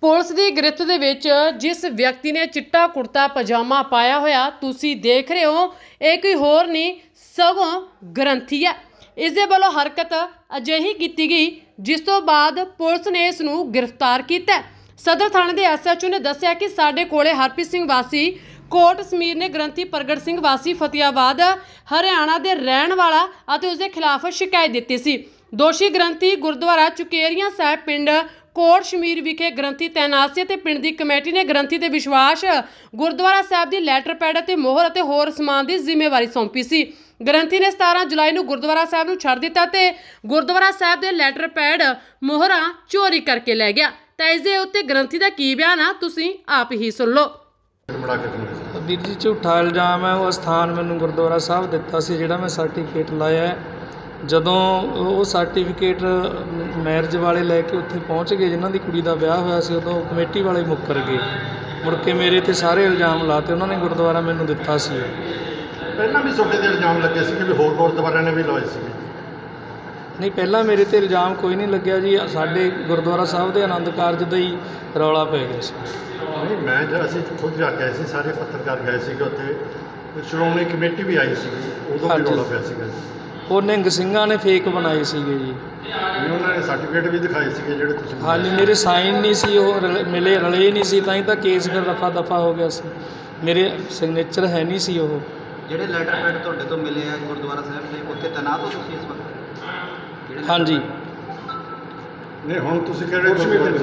Police ਦੀ ਗ੍ਰਿਫਤ ਦੇ ਵਿੱਚ ਜਿਸ ਵਿਅਕਤੀ ਨੇ ਚਿੱਟਾ ਕੁੜਤਾ ਪਜਾਮਾ ਪਾਇਆ ਹੋਇਆ ਤੁਸੀਂ ਦੇਖ ਰਹੇ ਹੋ, ਇਹ ਕੋਈ ਹੋਰ ਨਹੀਂ ਸਗੋਂ ਗ੍ਰੰਥੀ ਹੈ। ਇਸ ਦੇ ਵੱਲੋਂ ਹਰਕਤ ਅਜਿਹੀ ਕੀਤੀ ਗਈ ਜਿਸ ਤੋਂ ਬਾਅਦ ਪੁਲਿਸ ਨੇ ਇਸ ਨੂੰ ਗ੍ਰਿਫਤਾਰ ਕੀਤਾ। ਸਦਰ ਥਾਣੇ ਦੇ ਐਸਐਚਓ ਨੇ ਦੱਸਿਆ ਕਿ ਸਾਡੇ ਕੋਲੇ ਹਰਪ੍ਰੀਤ ਸਿੰਘ ਵਾਸੀ ਕੋਟ ਸਮੀਰ ਨੇ ਗ੍ਰੰਥੀ ਪ੍ਰਗਟ ਸਿੰਘ ਵਾਸੀ ਫਤਿਆਬਾਦ ਹਰਿਆਣਾ ਦੇ ਰਹਿਣ ਵਾਲਾ ਅਤੇ ਉਸ ਦੇ ਖਿਲਾਫ ਸ਼ਿਕਾਇਤ ਦਿੱਤੀ ਸੀ। ਦੋਸ਼ੀ ਗ੍ਰੰਥੀ ਗੁਰਦੁਆਰਾ ਚੁਕੇਰੀਆਂ ਸਾਹਿਬ ਪਿੰਡ ਕੋਟ ਸ਼ਮੀਰ ਵਿਖੇ ਗ੍ਰੰਥੀ ਤੈਨਾਤ ਸੀ ਅਤੇ ਪਿੰਡ ਦੀ ਕਮੇਟੀ ਨੇ ਗ੍ਰੰਥੀ ਤੇ ਵਿਸ਼ਵਾਸ ਗੁਰਦੁਆਰਾ ਸਾਹਿਬ ਦੀ ਲੈਟਰ ਪੈਡ ਅਤੇ ਮੋਹਰ ਅਤੇ ਹੋਰ ਸਮਾਨ ਦੀ ਜ਼ਿੰਮੇਵਾਰੀ ਸੌਂਪੀ ਸੀ। ਗ੍ਰੰਥੀ ਨੇ 17 ਜੁਲਾਈ ਨੂੰ ਗੁਰਦੁਆਰਾ ਸਾਹਿਬ ਨੂੰ ਛੱਡ ਦਿੱਤਾ ਤੇ ਗੁਰਦੁਆਰਾ ਸਾਹਿਬ ਦੇ ਲੈਟਰ ਪੈਡ ਮੋਹਰਾਂ ਚੋਰੀ ਕਰਕੇ ਲੈ ਗਿਆ। ਤਾਂ ਇਸ ਦੇ ਉੱਤੇ ਗ੍ਰੰਥੀ ਦਾ ਕੀ ਬਿਆਨ ਆ ਤੁਸੀਂ ਆਪ ਹੀ ਸੁਣ ਲਓ। ਵੀਰ ਜੀ ਝੂਠਾ ਇਲਜ਼ਾਮ ਹੈ। ਉਹ ਸਥਾਨ ਮੈਨੂੰ ਗੁਰਦੁਆਰਾ ਸਾਹਿਬ ਦਿੱਤਾ ਸੀ ਜਿਹੜਾ ਮੈਂ ਸਰਟੀਫਿਕੇਟ ਲਾਇਆ। ਜਦੋਂ ਉਹ ਸਰਟੀਫਿਕੇਟ ਮੈਰਿਜ ਵਾਲੇ ਲੈ ਕੇ ਉੱਥੇ ਪਹੁੰਚ ਗਏ, ਜਿਨ੍ਹਾਂ ਦੀ ਕੁੜੀ ਦਾ ਵਿਆਹ ਹੋਇਆ ਸੀ, ਉਦੋਂ ਕਮੇਟੀ ਵਾਲੇ ਮੁੱਕਰ ਗਏ। ਮੁੜ ਕੇ ਮੇਰੇ 'ਤੇ ਸਾਰੇ ਇਲਜ਼ਾਮ ਲਾਤੇ। ਉਹਨਾਂ ਨੇ ਗੁਰਦੁਆਰਾ ਮੈਨੂੰ ਦਿੱਤਾ ਸੀ। ਪਹਿਲਾਂ ਵੀ ਤੁਹਾਡੇ 'ਤੇ ਇਲਜ਼ਾਮ ਲੱਗੇ ਸੀ ਕਿ ਵੀ ਹੋਰ ਗੁਰਦੁਆਰਿਆਂ ਨੇ ਵੀ ਲਾਏ ਸੀ? ਨਹੀਂ, ਪਹਿਲਾਂ ਮੇਰੇ 'ਤੇ ਇਲਜ਼ਾਮ ਕੋਈ ਨਹੀਂ ਲੱਗਿਆ ਜੀ। ਸਾਡੇ ਗੁਰਦੁਆਰਾ ਸਾਹਿਬ ਦੇ ਆਨੰਦ ਕਾਰਜ ਦਾ ਹੀ ਰੌਲਾ ਪੈ ਗਿਆ ਸੀ। ਨਹੀਂ, ਅਸੀਂ ਖੁਦ ਜਾ ਕੇ ਆਏ ਸੀ, ਸਾਰੇ ਪੱਤਰਕਾਰ ਗਏ ਸੀਗੇ ਉੱਥੇ, ਸ਼੍ਰੋਮਣੀ ਕਮੇਟੀ ਵੀ ਆਈ ਸੀ, ਉਦੋਂ ਵੀ ਰੌਲਾ ਪਿਆ ਸੀਗਾ। ਉਹ ਨਿਹੰਗ ਸਿੰਘਾਂ ਨੇ ਫੇਕ ਬਣਾਏ ਸੀਗੇ ਜੀ। ਉਹਨਾਂ ਨੇ ਸਰਟੀਫਿਕੇਟ ਵੀ ਦਿਖਾਏ ਸੀਗੇ ਜਿਹੜੇ ਤੁਸੀਂ? ਹਾਂਜੀ, ਮੇਰੇ ਸਾਈਨ ਨਹੀਂ ਸੀ, ਉਹ ਮਿਲੇ ਰਲੇ ਨਹੀਂ ਸੀ, ਤਾਂ ਹੀ ਤਾਂ ਕੇਸ ਫਿਰ ਰਫਾ ਦਫਾ ਹੋ ਗਿਆ ਸੀ। ਮੇਰੇ ਸਿਗਨੇਚਰ ਹੈ ਨਹੀਂ ਸੀ। ਉਹ ਜਿਹੜੇ ਲੈਟਰ ਪੈਡ ਤੁਹਾਡੇ ਤੋਂ ਮਿਲੇ ਆ ਗੁਰਦੁਆਰਾ ਸਾਹਿਬ ਦੇ, ਉੱਥੇ ਤੈਨਾਤ ਹੋ ਤੁਸੀਂ ਇਸ ਵਕਤ? ਹਾਂਜੀ। ਨਹੀਂ, ਹੁਣ ਤੁਸੀਂ ਕਿਹੜੇ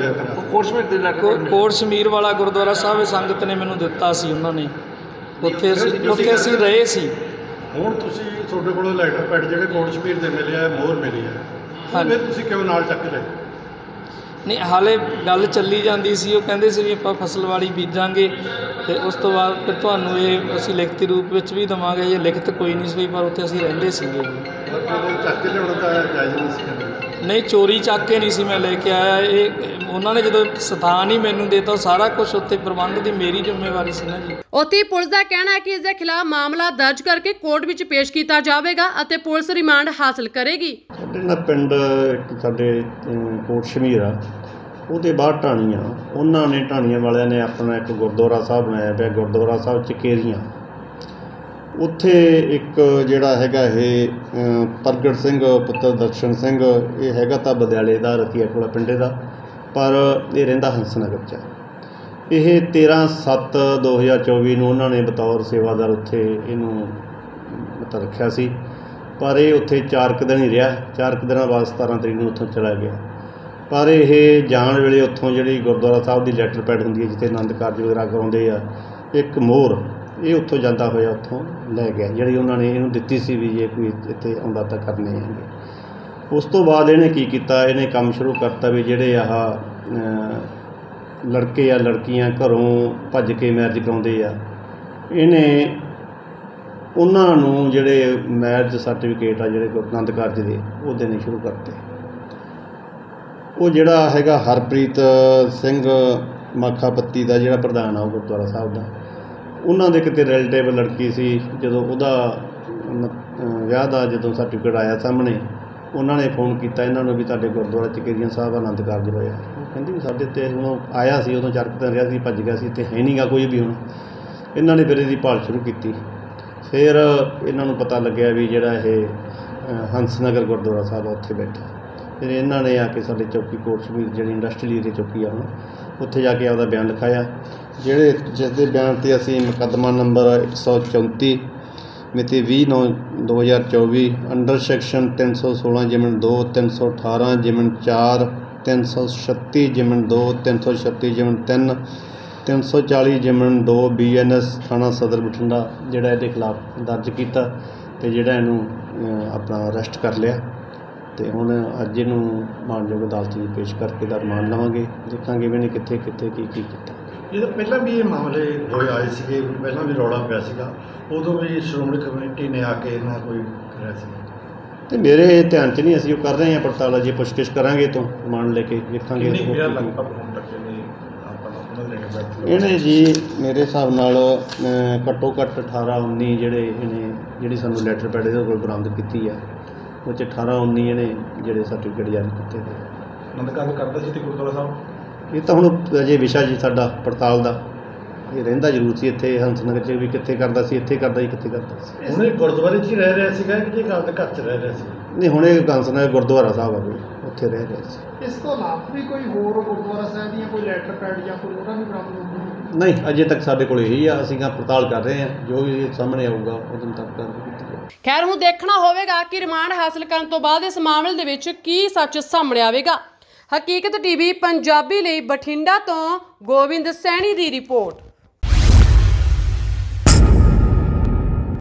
ਕੋਟ ਸ਼ਮੀਰ ਵਾਲਾ ਗੁਰਦੁਆਰਾ ਸਾਹਿਬ ਸੰਗਤ ਨੇ ਮੈਨੂੰ ਦਿੱਤਾ ਸੀ। ਉਹਨਾਂ ਨੇ ਉੱਥੇ ਅਸੀਂ ਰਹੇ ਸੀ। ਹੁਣ ਤੁਸੀਂ ਤੁਹਾਡੇ ਕੋਲ ਲੈਟਰ ਪੈਡ ਜਿਹੜੇ ਕੋਟ ਸ਼ਮੀਰ ਦੇ ਮਿਲੇ ਆ, ਮੋਹਰ ਮਿਲੀ ਹੈ, ਫਿਰ ਤੁਸੀਂ ਕਿਉਂ ਨਾਲ ਚੱਕ ਲਏ? ਨਹੀਂ, ਹਾਲੇ ਗੱਲ ਚੱਲੀ ਜਾਂਦੀ ਸੀ। ਉਹ ਕਹਿੰਦੇ ਸੀ ਵੀ ਆਪਾਂ ਫਸਲਵਾੜੀ ਬੀਜਾਂਗੇ ਅਤੇ ਉਸ ਤੋਂ ਬਾਅਦ ਫਿਰ ਤੁਹਾਨੂੰ ਇਹ ਅਸੀਂ ਲਿਖਤੀ ਰੂਪ ਵਿੱਚ ਵੀ ਦੇਵਾਂਗੇ। ਇਹ ਲਿਖਤ ਕੋਈ ਨਹੀਂ ਸੀ, ਪਰ ਉੱਥੇ ਅਸੀਂ ਰਹਿੰਦੇ ਸੀਗੇ ਜੀ। ਚੱਕ ਕੇ ਲਿਆਉਣਾ ਤਾਂ ਜਾਇਜ਼ ਨਹੀਂ ਸੀ? ਨਹੀਂ, ਚੋਰੀ ਚੱਕ ਕੇ ਨਹੀਂ ਸੀ ਮੈਂ ਲੈ ਕੇ ਆਇਆ। ਇਹ ਉਹਨਾਂ ਨੇ ਜਦੋਂ ਸਥਾਨ ਹੀ ਮੈਨੂੰ ਦੇਤਾ, ਸਾਰਾ ਕੁਝ ਉੱਥੇ ਪ੍ਰਬੰਧ ਦੀ ਮੇਰੀ ਜ਼ਿੰਮੇਵਾਰੀ ਸੀ ਨਾ ਜੀ। ਉੱਥੇ ਪੁਲਿਸ ਦਾ ਕਹਿਣਾ ਹੈ ਕਿ ਇਸ ਦੇ ਖਿਲਾਫ ਮਾਮਲਾ ਦਰਜ ਕਰਕੇ ਕੋਰਟ ਵਿੱਚ ਪੇਸ਼ ਕੀਤਾ ਜਾਵੇਗਾ ਅਤੇ ਪੁਲਿਸ ਰਿਮਾਂਡ ਹਾਸਲ ਕਰੇਗੀ। ਸਾਡੇ ਨਾਲ ਪਿੰਡ ਸਾਡੇ ਕੋਟ ਸ਼ਮੀਰ ਆ, ਉਹਦੇ ਬਾਹਰ ਢਾਣੀਆਂ, ਉਹਨਾਂ ਨੇ ਢਾਣੀਆਂ ਵਾਲਿਆਂ ਨੇ ਆਪਣਾ ਇੱਕ ਗੁਰਦੁਆਰਾ ਸਾਹਿਬ ਬਣਾਇਆ ਪਿਆ, ਗੁਰਦੁਆਰਾ ਸਾਹਿਬ ਚਕੇਰੀਆਂ। ਉੱਥੇ ਇੱਕ ਜਿਹੜਾ ਹੈਗਾ ਇਹ ਪ੍ਰਗਟ ਸਿੰਘ ਪੁੱਤਰ ਦਰਸ਼ਨ ਸਿੰਘ, ਇਹ ਹੈਗਾ ਤਾਂ ਬਦਿਆਲੇ ਦਾ, ਰਤੀਆ ਕੋਲਾ ਪਿੰਡੇ ਦਾ, ਪਰ ਇਹ ਰਹਿੰਦਾ ਹੰਸਨਗਰ 'ਚ। ਇਹ 13/7/2024 ਨੂੰ ਉਹਨਾਂ ਨੇ ਬਤੌਰ ਸੇਵਾਦਾਰ ਉੱਥੇ ਇਹਨੂੰ ਮਤਲਬ ਰੱਖਿਆ ਸੀ, ਪਰ ਇਹ ਉੱਥੇ 4 ਕੁ ਦਿਨ ਹੀ ਰਿਹਾ। 4 ਕੁ ਦਿਨਾਂ ਬਾਅਦ 17 ਤਰੀਕ ਨੂੰ ਉੱਥੋਂ ਚਲਾ ਗਿਆ। ਪਰ ਇਹ ਜਾਣ ਵੇਲੇ ਉੱਥੋਂ ਜਿਹੜੀ ਗੁਰਦੁਆਰਾ ਸਾਹਿਬ ਦੀ ਲੈਟਰ ਪੈਡ ਹੁੰਦੀ ਹੈ, ਜਿੱਥੇ ਆਨੰਦ ਕਾਰਜ ਵਗੈਰਾ ਕਰਾਉਂਦੇ ਆ, ਇੱਕ ਮੋਹਰ, ਇਹ ਉੱਥੋਂ ਜਾਂਦਾ ਹੋਇਆ ਉੱਥੋਂ ਲੈ ਗਿਆ, ਜਿਹੜੀ ਉਹਨਾਂ ਨੇ ਇਹਨੂੰ ਦਿੱਤੀ ਸੀ ਵੀ ਜੇ ਕੋਈ ਇੱਥੇ ਆਉਂਦਾ ਤਾਂ ਕਰਨੇ ਹੈਗੇ। ਉਸ ਤੋਂ ਬਾਅਦ ਇਹਨੇ ਕੀ ਕੀਤਾ, ਇਹਨੇ ਕੰਮ ਸ਼ੁਰੂ ਕਰਤਾ ਵੀ ਜਿਹੜੇ ਆਹ ਲੜਕੇ ਆ ਲੜਕੀਆਂ ਘਰੋਂ ਭੱਜ ਕੇ ਮੈਰਿਜ ਕਰਾਉਂਦੇ ਆ, ਇਹਨੇ ਉਹਨਾਂ ਨੂੰ ਜਿਹੜੇ ਮੈਰਿਜ ਸਰਟੀਫਿਕੇਟ ਆ ਜਿਹੜੇ ਆਨੰਦ ਕਾਰਜ ਦੇ, ਉਹ ਦੇਣੇ ਸ਼ੁਰੂ ਕਰਤੇ। ਉਹ ਜਿਹੜਾ ਹੈਗਾ ਹਰਪ੍ਰੀਤ ਸਿੰਘ ਮਾਖਾਪੱਤੀ ਦਾ ਜਿਹੜਾ ਪ੍ਰਧਾਨ ਆ ਉਹ ਗੁਰਦੁਆਰਾ ਸਾਹਿਬ ਦਾ, ਉਹਨਾਂ ਦੇ ਕਿਤੇ ਰਿਲੇਟਿਵ ਲੜਕੀ ਸੀ। ਜਦੋਂ ਉਹਦਾ ਵਿਆਹ ਦਾ ਜਦੋਂ ਸਰਟੀਫਿਕੇਟ ਆਇਆ ਸਾਹਮਣੇ, ਉਹਨਾਂ ਨੇ ਫੋਨ ਕੀਤਾ ਇਹਨਾਂ ਨੂੰ ਵੀ ਤੁਹਾਡੇ ਗੁਰਦੁਆਰਾ ਚਕੇਰੀਆਂ ਸਾਹਿਬ ਆਨੰਦ ਕਾਰਜ ਹੋਇਆ। ਉਹ ਕਹਿੰਦੀ ਵੀ ਸਾਡੇ 'ਤੇ ਹੁਣ ਆਇਆ ਸੀ, ਉਦੋਂ 4 ਦਿਨ ਰਿਹਾ ਸੀ, ਭੱਜ ਗਿਆ ਸੀ, ਇੱਥੇ ਹੈ ਨਹੀਂ ਗਾ ਕੋਈ ਵੀ। ਹੁਣ ਇਹਨਾਂ ਨੇ ਫਿਰ ਇਹਦੀ ਭਾਲ ਸ਼ੁਰੂ ਕੀਤੀ। ਫਿਰ ਇਹਨਾਂ ਨੂੰ ਪਤਾ ਲੱਗਿਆ ਵੀ ਜਿਹੜਾ ਇਹ ਹੰਸਨਗਰ ਗੁਰਦੁਆਰਾ ਸਾਹਿਬ ਆ, ਉੱਥੇ ਬੈਠਾ। ਫਿਰ ਇਹਨਾਂ ਨੇ ਆ ਕੇ ਸਾਡੇ ਚੌਕੀ ਕੋਟ ਸ਼ਮੀਰ ਜਿਹੜੀ ਇੰਡਸਟਰੀਅਲ ਏਰੀਆ ਚੌਕੀ ਆ, ਹੁਣ ਉੱਥੇ ਜਾ ਕੇ ਆਪਦਾ ਬਿਆਨ ਲਿਖਾਇਆ, ਜਿਸ ਦੇ ਬਿਆਨ 'ਤੇ ਅਸੀਂ ਮੁਕੱਦਮਾ ਨੰਬਰ 134 ਮਿਤੀ 20/9/2024 ਅੰਡਰ ਸੈਕਸ਼ਨ 316 ਜਿਮਨ 2 318 ਜਿਮਨ 4 336 ਜਿਮਨ 2 336 ਜਿਮਨ 3 340 ਜਿਮਨ 2 BNS ਥਾਣਾ ਸਦਰ ਬਠਿੰਡਾ ਜਿਹੜਾ ਇਹਦੇ ਖਿਲਾਫ ਦਰਜ ਕੀਤਾ ਅਤੇ ਜਿਹੜਾ ਇਹਨੂੰ ਆਪਣਾ ਅਰੈਸਟ ਕਰ ਲਿਆ। ਅਤੇ ਹੁਣ ਅੱਜ ਇਹਨੂੰ ਮਾਣਯੋਗ ਅਦਾਲਤ 'ਚ ਪੇਸ਼ ਕਰਕੇ ਇਹਦਾ ਰਿਮਾਂਡ ਲਵਾਂਗੇ, ਦੇਖਾਂਗੇ ਵੀ ਇਹਨੇ ਕਿੱਥੇ ਕਿੱਥੇ ਕੀ ਕੀਤਾ। ਜਦੋਂ ਪਹਿਲਾਂ ਵੀ ਇਹ ਮਾਮਲੇ ਹੋਏ ਆਏ ਸੀਗੇ, ਪਹਿਲਾਂ ਵੀ ਰੌਲਾ ਪਿਆ ਸੀਗਾ, ਉਦੋਂ ਵੀ ਸ਼੍ਰੋਮਣੀ ਕਮੇਟੀ ਨੇ ਆ ਕੇ ਨਾ ਕੋਈ ਕਰਿਆ ਸੀ? ਅਤੇ ਮੇਰੇ ਧਿਆਨ 'ਚ ਨਹੀਂ, ਅਸੀਂ ਉਹ ਕਰ ਰਹੇ ਹਾਂ ਪੜਤਾਲ, ਜੇ ਪੁੱਛਗਿੱਛ ਕਰਾਂਗੇ ਤੋਂ ਰਿਮਾਂਡ ਲੈ ਕੇ ਦੇਖਾਂਗੇ। ਇਹਨੇ ਜੀ ਮੇਰੇ ਹਿਸਾਬ ਨਾਲ ਘੱਟੋ ਘੱਟ 18-19 ਜਿਹੜੇ ਇਹਨੇ ਜਿਹੜੀ ਸਾਨੂੰ ਲੈਟਰ ਪੈਡ ਇਹਦੇ ਕੋਲ ਬਰਾਮਦ ਕੀਤੀ ਹੈ, ਉਹ 'ਚ 18-19 ਇਹਨੇ ਜਿਹੜੇ ਸਰਟੀਫਿਕੇਟ ਜਾਰੀ ਕੀਤੇ ਨੇ। ਆਨੰਦ ਕਾਰਜ ਕਰਦਾ ਸੀ ਤੇ ਗੁਰਦੁਆਰਾ ਸਾਹਿਬ ਇਹ ਤਾਂ ਹੁਣ ਅਜੇ ਵਿਸ਼ਾ ਜੀ ਸਾਡਾ ਪੜਤਾਲ ਦਾ, ਇਹ ਰਹਿੰਦਾ ਜ਼ਰੂਰ ਸੀ ਇੱਥੇ ਹੰਸ ਨਗਰ 'ਚ ਵੀ, ਕਿੱਥੇ ਕਰਦਾ ਸੀ, ਇੱਥੇ ਕਰਦਾ ਸੀ, ਕਿੱਥੇ ਕਰਦਾ ਸੀ। ਹੁਣੇ ਗੁਰਦੁਆਰੇ 'ਚ ਹੀ ਰਹਿ ਰਿਹਾ ਸੀਗਾ ਕਿ ਜੇ ਆਪਦੇ ਘਰ 'ਚ ਰਹਿ ਰਿਹਾ ਸੀ? ਨਹੀਂ, ਹੁਣ ਇਹ ਹੰਸ ਨਗਰ ਗੁਰਦੁਆਰਾ ਸਾਹਿਬ ਆ ਕੋਈ, ਉੱਥੇ ਰਹਿ ਰਿਹਾ ਸੀ। ਇਸ ਤੋਂ ਇਲਾਵਾ ਵੀ ਕੋਈ ਹੋਰ ਗੁਰਦੁਆਰਾ ਸਾਹਿਬ ਦੀਆਂ ਕੋਈ ਲੈਟਰ ਪੈਡ ਜਾਂ ਕੋਈ ਉਹਦਾ ਵੀ ਬਰਾਮਦ ਹੋਊਗਾ? ਨਹੀਂ, ਅਜੇ ਤੱਕ ਸਾਡੇ ਕੋਲ ਇਹੀ ਆ, ਅਸੀਂ ਪੜਤਾਲ ਕਰ ਰਹੇ ਹਾਂ, ਜੋ ਵੀ ਸਾਹਮਣੇ ਆਊਗਾ ਉਹਦੇ ਮੁਤਾਬਕ ਕਾਰਵਾਈ ਕੀਤੀ ਜਾਊਗੀ। ਖੈਰ ਹੁਣ ਦੇਖਣਾ ਹੋਵੇਗਾ ਕਿ ਰਿਮਾਂਡ ਹਾਸਲ ਕਰਨ ਤੋਂ ਬਾਅਦ ਇਸ ਮਾਮਲੇ ਦੇ ਵਿੱਚ ਕੀ ਸੱਚ ਸਾਹਮਣੇ ਆਵੇਗਾ। ਹਕੀਕਤ ਟੀਵੀ ਪੰਜਾਬੀ ਲਈ ਬਠਿੰਡਾ ਤੋਂ ਗੋਬਿੰਦ ਸੈਣੀ ਦੀ ਰਿਪੋਰਟ।